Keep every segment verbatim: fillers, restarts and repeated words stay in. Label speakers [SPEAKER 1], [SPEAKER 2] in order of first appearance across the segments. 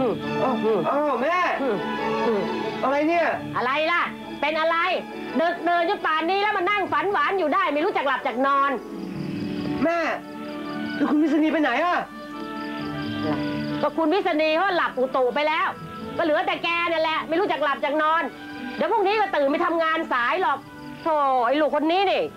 [SPEAKER 1] อ้าวแม่อะไรเนี่ย
[SPEAKER 2] อะไรล่ะเป็นอะไรเดินเดินจนป่านนี้แล้วมานั่งฝันหวานอยู่ได้ไม่รู้จักหลับจักนอน
[SPEAKER 1] แม่แล้วคุณวิษณีไปไหนอะ
[SPEAKER 2] ก็คุณวิษณีเขาหลับอุตุไปแล้วก็เหลือแต่แกนี่แหละไม่รู้จักหลับจักนอนเดี๋ยวพรุ่งนี้ก็ตื่นไปทำงานสายหรอกโธ่ไอ้ลูกคนนี้นี่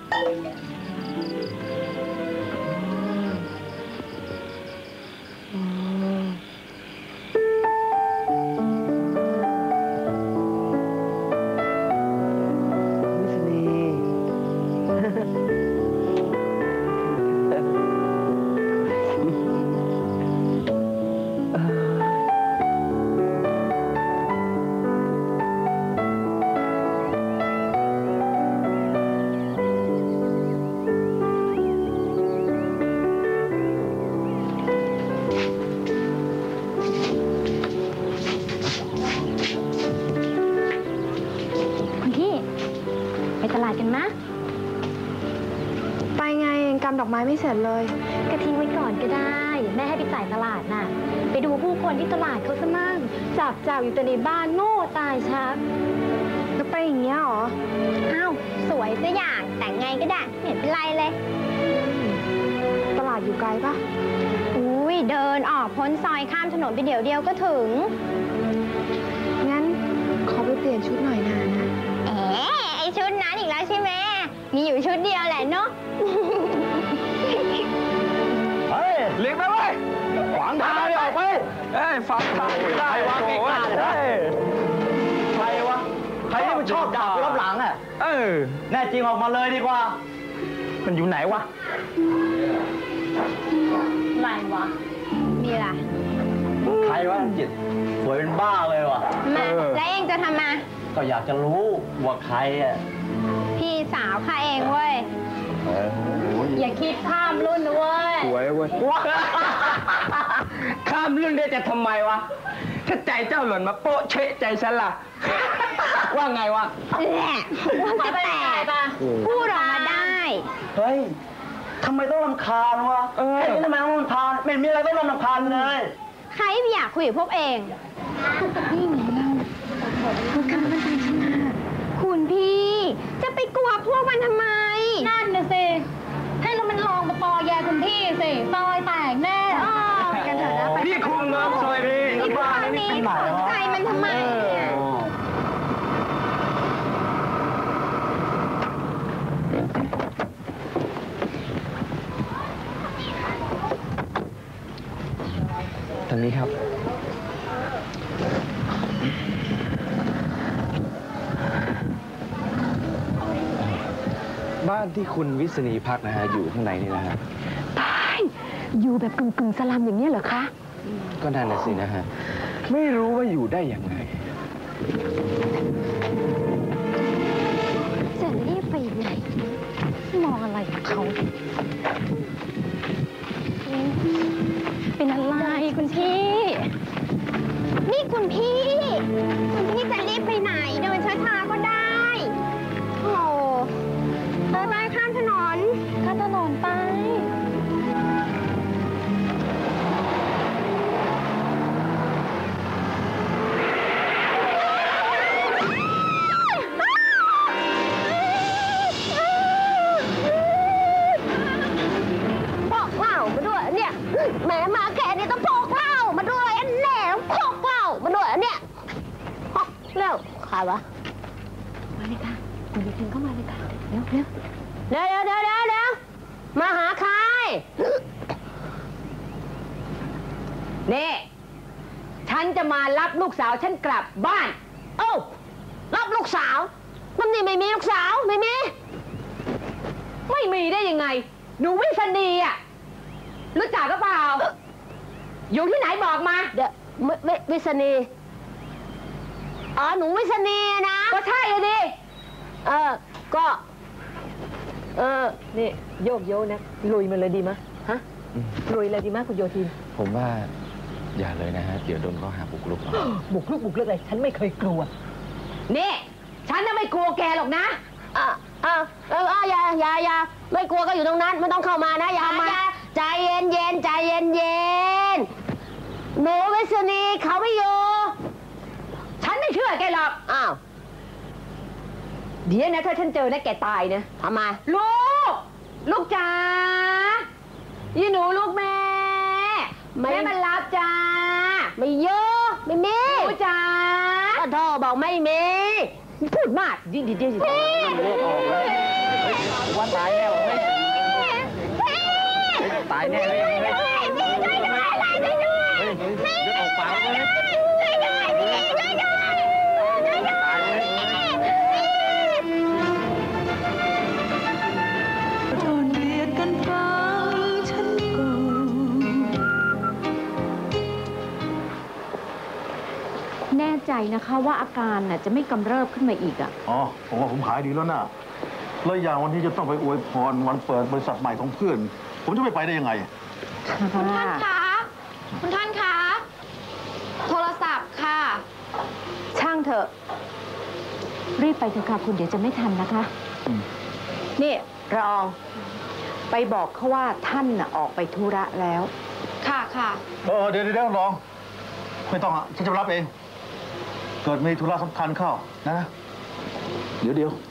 [SPEAKER 3] ดอกไม้ไม่เสร็จเลย
[SPEAKER 4] ก็ทิ้งไว้ก่อนก็ได้แม่ให้ไปจ่ายตลาดน่ะไปดูผู้คนที่ตลาดเขาซะมั่งจับจ่าวอยู่แต่ในบ้านโง่ตายชัก
[SPEAKER 3] ก็ไปอย่างเงี้ยหรอ
[SPEAKER 4] อ้าวสวยซะอย่างแต่งไงก็ได้เห็นเป็นไรเลย
[SPEAKER 3] ตลาดอยู่ไกลปะ
[SPEAKER 4] อุ้ยเดินออกพ้นซอยข้ามถนนไปเดี๋ยวเดียวก็ถึง
[SPEAKER 3] งั้นขอไปเปลี่ยนชุดหน่อยนะนะ
[SPEAKER 4] เอ๋ไอชุดนั้นอีกแล้วใช่ไหมมีอยู่ชุดเดียวแหละเนาะ
[SPEAKER 1] เฮ้ยเลี้ยงไปเว้ยขวางทางเลยออกไปเอ้ยฝังทางไม่ได้วะเก่งมากเลยใครวะใครที่มันชอบด่ารับหลังอ่ะเออแน่จริงออกมาเลยดีกว่ามันอยู่ไหนวะ
[SPEAKER 4] อะไรวะมีอะไร
[SPEAKER 1] ใครวะจิตสวยเป็นบ้าเลยวะ
[SPEAKER 4] มาแล้วเองจะทำมา
[SPEAKER 1] ก็อยากจะรู้ว่าใครอ่ะ
[SPEAKER 4] พี่สาวข้าเองเว้ยอย่าคิดข้ามรุ่นนะเว้ย
[SPEAKER 1] สวยเว้ยข้ามรุ่นได้จะทำไมวะถ้าใจเจ้าหล่นมาโป๊ะเชะใจฉันล่ะว่าไงวะ
[SPEAKER 4] แหละจะแปลกพูดออกมาได้
[SPEAKER 1] เฮ้ยทำไมต้องรำคาญวะเฮ้ยทำไมต้องรำคาญไม่มีอะไรต้องรำคาญเลย
[SPEAKER 4] ใครไม่อยากคุยกับพวกเองนี่ไงเราคุณกำลังใจฉันนะคุณพี่จะไปกลัวพวกมันทำไม
[SPEAKER 5] นั่นน่ะสิให้เรามันลองมาปอแยคุณพี่สิซอยแตกแน่
[SPEAKER 4] กันเถอะนะ
[SPEAKER 1] พี่คุมน้ำซอยพี่
[SPEAKER 4] นี่บ้านนี้สนใจมันทำไม
[SPEAKER 1] ทางนี้ครับบ้านที่คุณวิษณีพักนะฮะอยู่ข้างในนี่นะฮะ
[SPEAKER 2] ตายอยู่แบบกึ่งกึ่งสลัมอย่างนี้เหรอคะ
[SPEAKER 1] ก็นั่นแหละสินะฮะไม่รู้ว่าอยู่ได้ยังไง
[SPEAKER 4] จะรีบไปไหนมองอะไรกับเขาเป็นอะไรคุณพี่นี่คุณพี่คุณพี่จะรีบไปไหนเดินช้าๆก็ได้โอ้เดินไปข้ามถนนข้ามถนนไป
[SPEAKER 2] แหมมาแค่นี้ต้องพกเหล้ามาด้วยอันแหนต้องพกเหล้ามาด้วยอันเนี้ยพกเหล้าใครวะ
[SPEAKER 4] มาเลยค่ะคุณดิฉันเข้ามาเลยค่ะเร็วเร็ว
[SPEAKER 2] เดี๋ยวเดี๋ยวเดี๋ยวเดี๋ยวมาหาใครนี่ฉันจะมารับลูกสาวฉันกลับบ้านโอ้รับลูกสาวมันนี่ไม่มีลูกสาวไม่มีไม่มีได้ยังไงหนูวิษณีอ่ะรู้จักก็เปล่าอยู่ที่ไหนบอกมาเดี๋ยววิษณีอ๋อหนูวิษณีนะก็ใช่เลยดิเออก็เออนี่โยกโยนะลุยมันเลยดีมะฮะลุยเลยดีมะคุณโยธิน
[SPEAKER 1] ผมว่าอย่าเลยนะฮะเดี๋ยวโดนข้อหาบุกรุก
[SPEAKER 2] บุกรุกบุกรุกอะไรฉันไม่เคยกลัวนี่ฉันน่ะไม่กลัวแกหรอกนะอ่ะอ่ะเอออย่าอย่าอย่าไม่กลัวก็อยู่ตรงนั้นไม่ต้องเข้ามานะอย่ามาใจเย็นเย็นใจเย็นเย็นหนูวิษณีเขาไม่อยู่อ้าว เดี๋ยวนะถ้าฉันเจอนะแกตายนะทำไม ลูก ลูกจ๋ายี่หนูลูกแม่แม่มารับจ้าไม่เยอะไม่มีลูกจ๋าก็โทรบอกไม่มีพูดมากยิ่งดีดีสิเลือดออกเลยว่าตายแน่วะตายแน่เลยเฮ้ยเลือดออกปากเลยแน่ใจนะคะว่าอาการน่ะจะไม่กำเริบขึ้นมาอีกอ่ะ
[SPEAKER 1] อ๋อผมว่าผมหายดีแล้วนะแล้วอย่างวันที่จะต้องไปอวยพรวันเปิดบริษัทใหม่ของเพื่อนผมจะไม่ไปได้ยังไง
[SPEAKER 4] คุณท่านคะคุณท่านคะโทรศัพท์ค่ะ
[SPEAKER 2] ช่างเถอะรีบไปเถอะค่ะคุณเดี๋ยวจะไม่ทันนะคะนี่รองไปบอกเขาว่าท่านน่ะออกไปธุระแล้ว
[SPEAKER 4] ค่ะค่ะ
[SPEAKER 1] เออเดี๋ยวเดี๋ยวรองไม่ต้องอ่ะฉันจะรับเองเกิดมีธุระสำคัญเข้านะเดี๋ยวเดี๋ยว